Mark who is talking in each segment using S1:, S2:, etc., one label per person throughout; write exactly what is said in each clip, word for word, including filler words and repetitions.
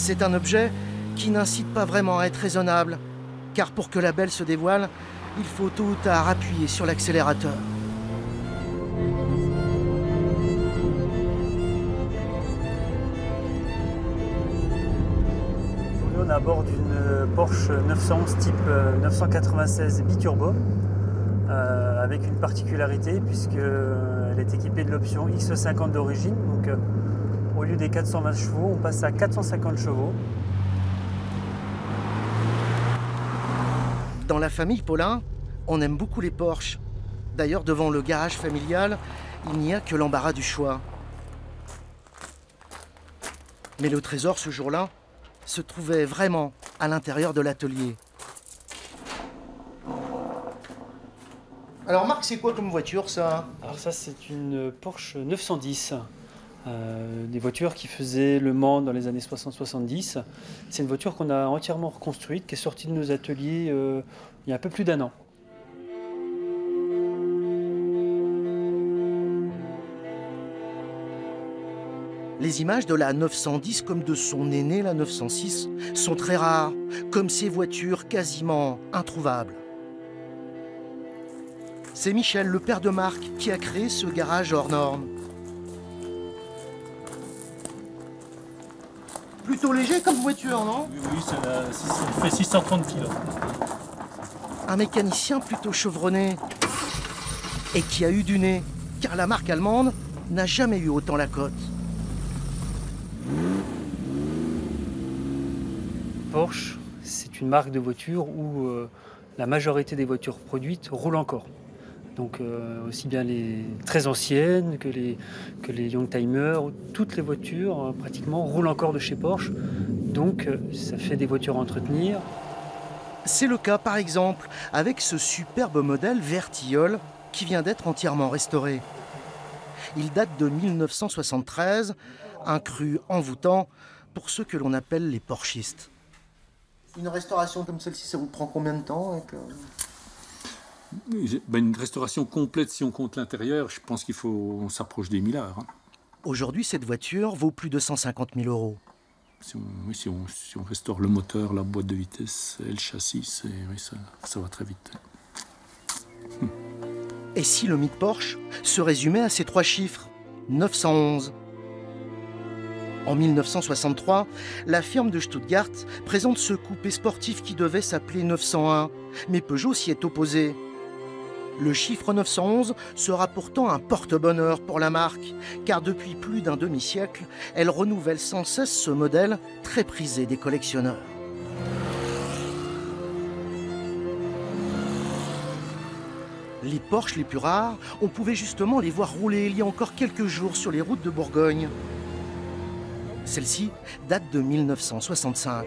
S1: C'est un objet qui n'incite pas vraiment à être raisonnable, car pour que la belle se dévoile, il faut tôt ou tard appuyer sur l'accélérateur.
S2: On est à bord d'une Porsche neuf cent onze type neuf cent quatre-vingt-seize biturbo euh, avec une particularité puisqu'elle est équipée de l'option X cinquante d'origine. Donc euh, au lieu des quatre cent vingt chevaux, on passe à quatre cent cinquante chevaux.
S1: Dans la famille Paulin, on aime beaucoup les Porsche. D'ailleurs, devant le garage familial, il n'y a que l'embarras du choix. Mais le trésor, ce jour-là, se trouvait vraiment à l'intérieur de l'atelier. Alors Marc, c'est quoi comme voiture ça?
S2: Alors ça, c'est une Porsche neuf cent dix. Euh, des voitures qui faisaient Le Mans dans les années soixante soixante-dix. C'est une voiture qu'on a entièrement reconstruite, qui est sortie de nos ateliers euh, il y a un peu plus d'un an.
S1: Les images de la neuf cent dix comme de son aînée, la neuf cent six, sont très rares, comme ces voitures quasiment introuvables. C'est Michel, le père de Marc, qui a créé ce garage hors norme. Plutôt léger comme voiture, non?
S3: Oui, oui, ça fait six cent trente kilos.
S1: Un mécanicien plutôt chevronné et qui a eu du nez, car la marque allemande n'a jamais eu autant la cote.
S2: Porsche, c'est une marque de voiture où euh, la majorité des voitures produites roulent encore. Donc euh, aussi bien les très anciennes que les, que les Youngtimers, toutes les voitures euh, pratiquement roulent encore de chez Porsche. Donc euh, ça fait des voitures à entretenir.
S1: C'est le cas par exemple avec ce superbe modèle vert tilleul qui vient d'être entièrement restauré. Il date de mille neuf cent soixante-treize, un cru envoûtant pour ceux que l'on appelle les Porschistes. Une restauration comme celle-ci, ça vous prend combien de temps avec, euh...
S3: Ben, une restauration complète, si on compte l'intérieur, je pense qu'il faut, on s'approche des mille heures. Hein.
S1: Aujourd'hui, cette voiture vaut plus de cent cinquante mille euros.
S3: Si on, oui, si, on, si on restaure le moteur, la boîte de vitesse et le châssis, oui, ça, ça va très vite. Hum.
S1: Et si le mythe Porsche se résumait à ces trois chiffres, neuf cent onze? En mille neuf cent soixante-trois, la firme de Stuttgart présente ce coupé sportif qui devait s'appeler neuf cent un, mais Peugeot s'y est opposé. Le chiffre neuf cent onze sera pourtant un porte-bonheur pour la marque, car depuis plus d'un demi-siècle, elle renouvelle sans cesse ce modèle très prisé des collectionneurs. Les Porsche les plus rares, on pouvait justement les voir rouler il y a encore quelques jours sur les routes de Bourgogne. Celle-ci date de mille neuf cent soixante-cinq.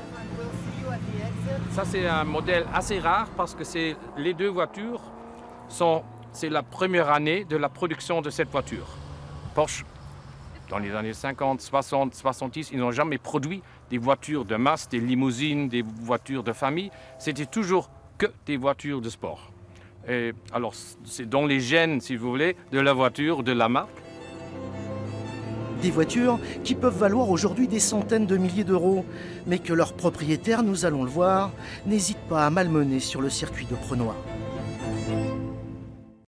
S4: Ça, c'est un modèle assez rare parce que c'est, les deux voitures, sont, c'est la première année de la production de cette voiture. Porsche, dans les années cinquante, soixante, soixante-dix, ils n'ont jamais produit des voitures de masse, des limousines, des voitures de famille. C'était toujours que des voitures de sport. Et alors, c'est dans les gènes, si vous voulez, de la voiture, de la marque.
S1: Des voitures qui peuvent valoir aujourd'hui des centaines de milliers d'euros, mais que leurs propriétaires, nous allons le voir, n'hésitent pas à malmener sur le circuit de Prenois.